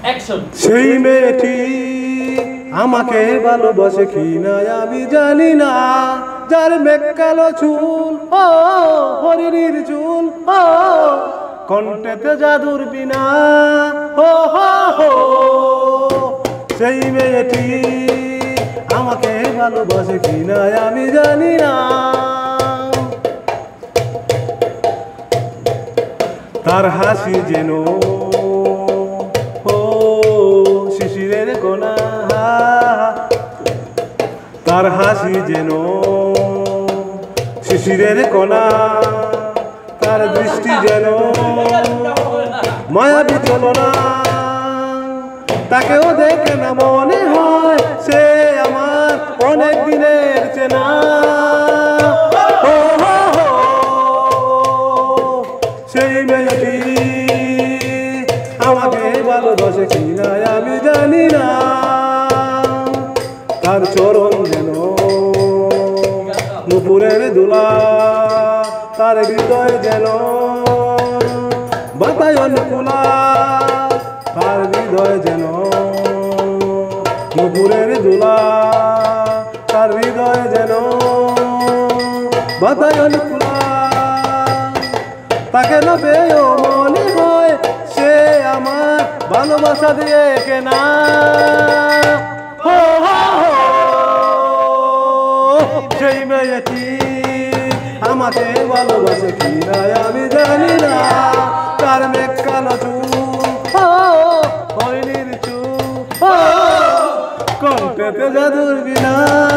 সেই মেয়েটি আমাকে ভালোবাসে কিনা আমি জানি না, যার মেঘ কালো চুল ও হরিণীর চুল ও কণ্ঠেতে জাদুর বিনা হো হো হো। সেই মেয়েটি আমাকে ভালোবাসে কিনা আমি জানি না, তার হাসি যেন ও শিশিরের কোনা, তার হাসি যেন শিশিরের কোনা, তার দৃষ্টি যেন মায়াবী চলনা। তাকেও দেখে না মনে হয় সে আমার অনেক দিনের চেনা। সেই মেয়েটি আমাকে ভালোবাসে কিনা আমি জানি না, তার চরণ যেন নুপুরের দোলা, তার হৃদয় যেন বাতায়ন খোলা, তার হৃদয় যেন নুপুরের দোলা, তার হৃদয় যেন বাতায়ন খোলা। তাকে না পেয়েও মনে হয় সে আমার ভালোবাসা দিয়ে কেনা। সেই মেয়েটি আমাকে ভালোবাসে কিনা আমি জানি না, তার মেঘ কালো চুল হরিণীর চুল কণ্ঠেতে জাদুর বিনা।